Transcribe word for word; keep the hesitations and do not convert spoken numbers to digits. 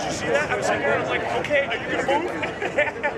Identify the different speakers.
Speaker 1: Did you see that? I was like, I was like, okay, are you gonna move?